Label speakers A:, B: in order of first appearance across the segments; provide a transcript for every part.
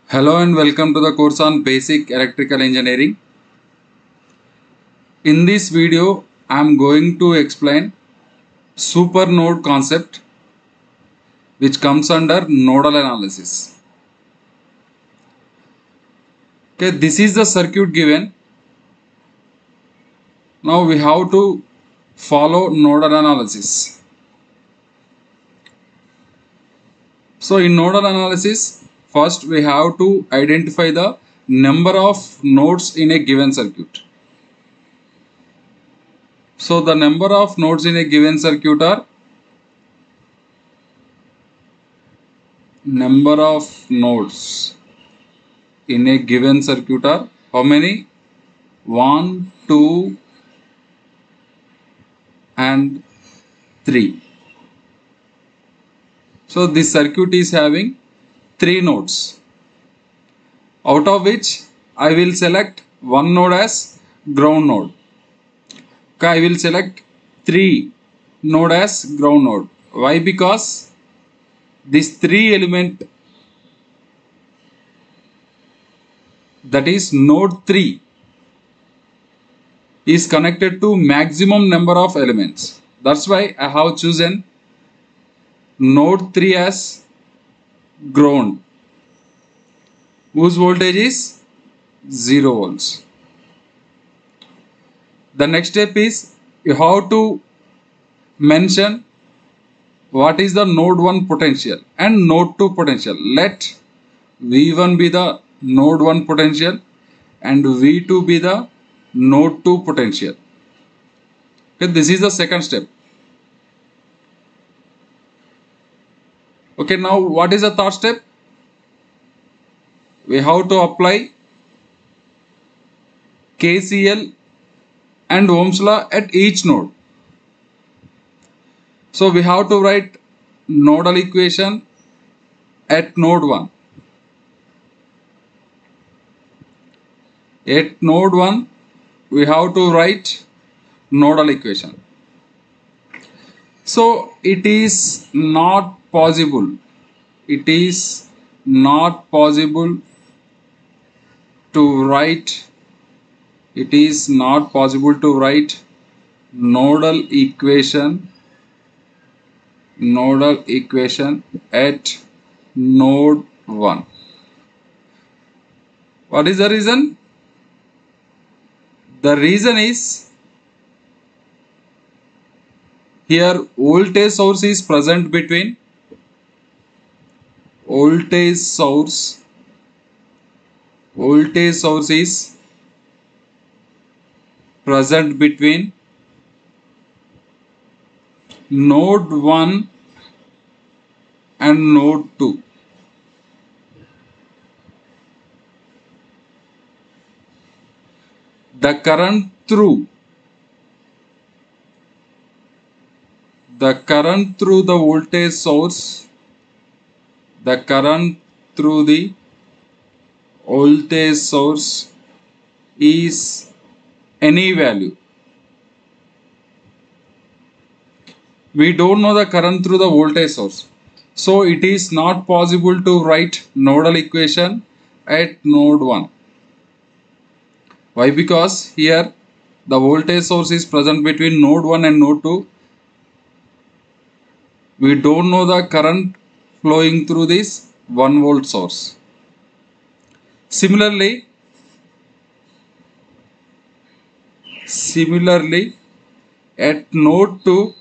A: Hello and welcome to the course on Basic Electrical Engineering. In this video, I am going to explain supernode concept which comes under nodal analysis. Okay, this is the circuit given. Now we have to follow nodal analysis. So in nodal analysis, first we have to identify the number of nodes in a given circuit. So the number of nodes in a given circuit are number of nodes in a given circuit are how many? 1, 2 and 3. So this circuit is having 3 nodes, out of which I will select one node as ground node. Okay, I will select 3 node as ground node. Why? Because this 3 element, that is node 3, is connected to maximum number of elements. That's why I have chosen node 3 as ground, whose voltage is 0 volts. The next step is you have to mention what is the node 1 potential and node 2 potential. Let V1 be the node 1 potential and V2 be the node 2 potential. Okay, this is the second step. Okay, now what is the third step? We have to apply KCL and Ohm's law at each node. So we have to write nodal equation at node 1. At node 1, we have to write nodal equation. So it is not possible. It is not possible to write. It is not possible to write nodal equation at node 1. What is the reason? The reason is here voltage source is present between node 1 and node 2. The current through the voltage source, is any value. We don't know the current through the voltage source, so it is not possible to write nodal equation at node 1. Why? Because here the voltage source is present between node 1 and node 2. We don't know the current flowing through this 1 volt source. Similarly, at node 2,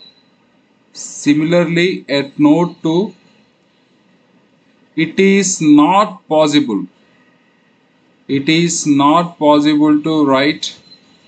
A: it is not possible to write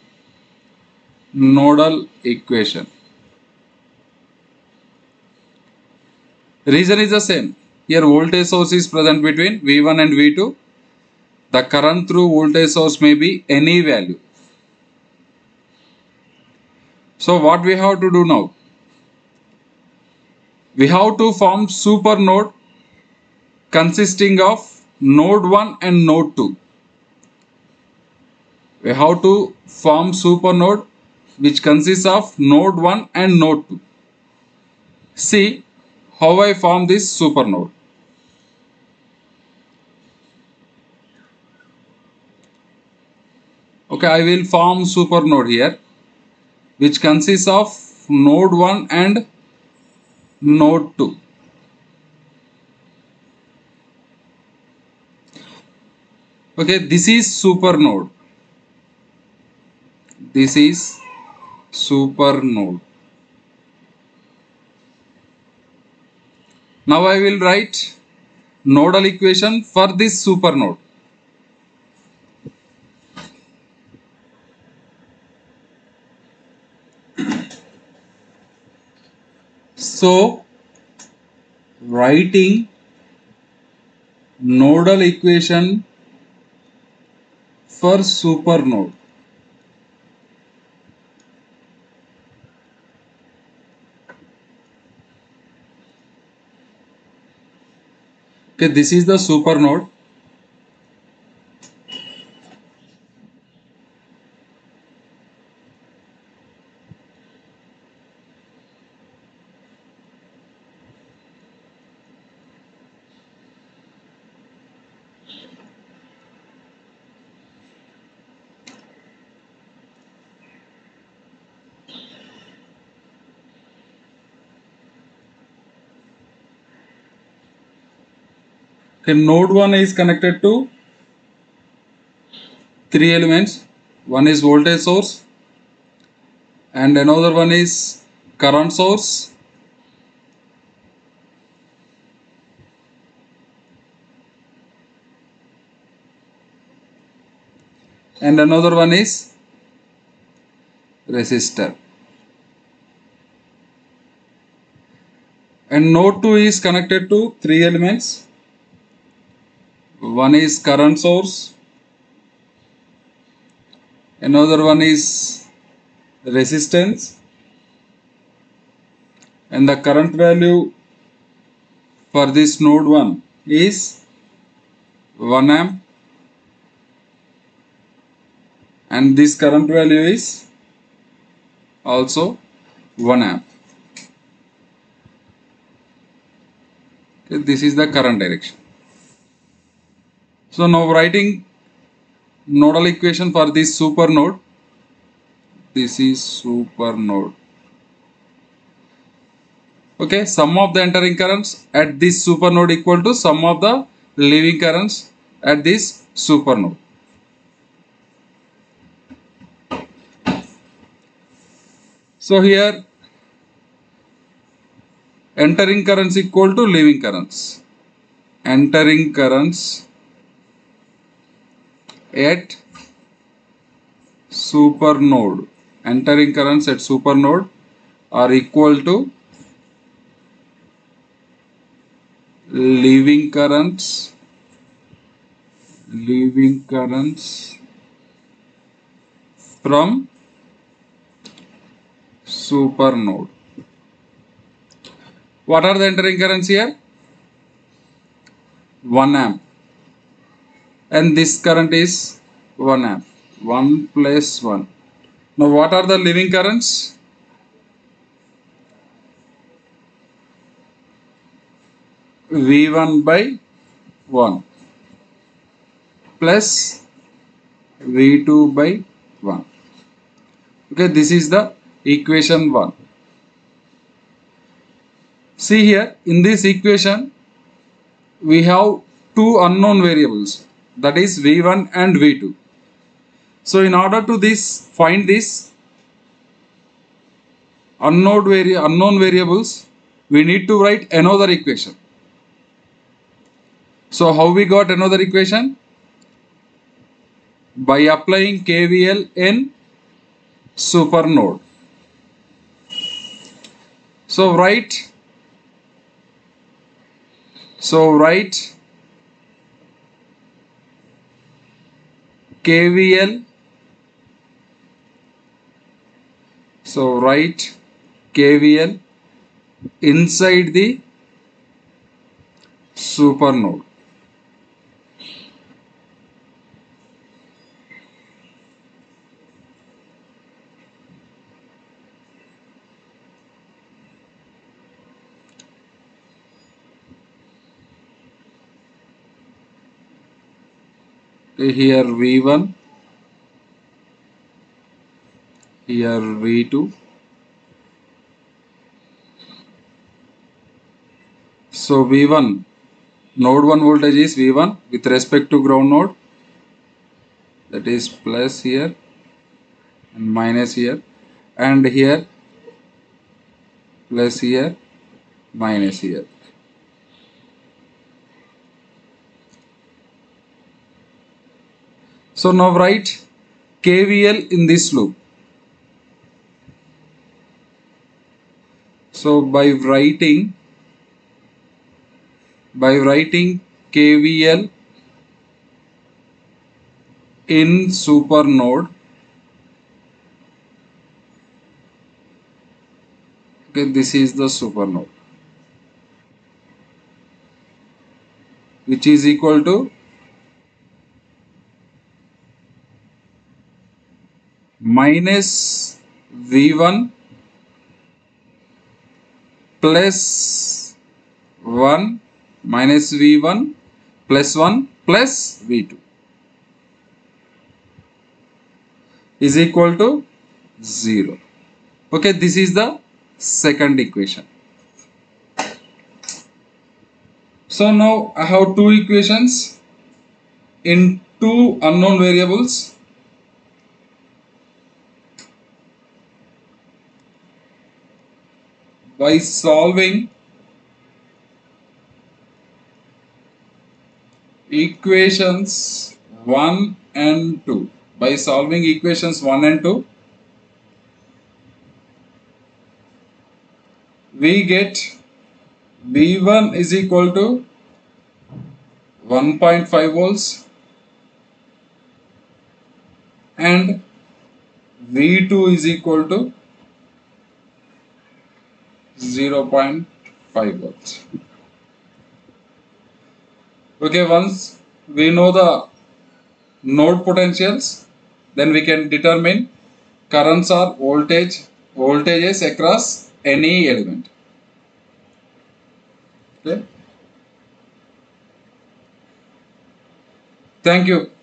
A: nodal equation. Reason is the same. Here voltage source is present between V1 and V2. The current through voltage source may be any value. So what we have to do now? We have to form super node consisting of node 1 and node 2. We have to form super node which consists of node 1 and node 2. See how I form this super node. Okay, I will form super node here, which consists of node 1 and node 2. Okay, this is super node. This is super node. Now I will write nodal equation for this super node. So writing nodal equation for super node. Okay, this is the super node. Okay, node 1 is connected to three elements. One is voltage source, and another one is current source, and another one is resistor. And node 2 is connected to three elements. One is current source, another one is resistance, and the current value for this node 1 is 1 amp, and this current value is also 1 amp. Okay, this is the current direction. So now writing nodal equation for this super node. This is super node. Okay, sum of the entering currents at this super node equal to sum of the leaving currents at this super node. So here entering currents equal to leaving currents. Entering currents at super node. Entering currents at super node are equal to leaving currents from super node. What are the entering currents here? 1 amp, and this current is 1 amp. 1 plus 1. Now what are the leaving currents? V1 by 1 plus V2 by 1. Okay, this is the equation 1. See here, in this equation we have two unknown variables, that is V1 and V2. So in order to find this unknown variables, we need to write another equation. So how we got another equation? By applying KVL in super node. So write KVL. So write KVL inside the super node. Okay, here V1 here V2. So V1, node 1 voltage is V1 with respect to ground node, that is plus here and minus here, and here plus here minus here. So now write KVL in this loop. So by writing KVL in super node, okay, this is the super node, which is equal to minus V1 plus 1 minus V1 plus 1 plus V2 is equal to 0. Okay, this is the second equation. So now I have two equations in two unknown variables. By solving equations 1 and 2, we get V1 is equal to 1.5 volts and V2 is equal to 0.5 volts. Okay, once we know the node potentials, then we can determine currents or voltages across any element. Okay. Thank you.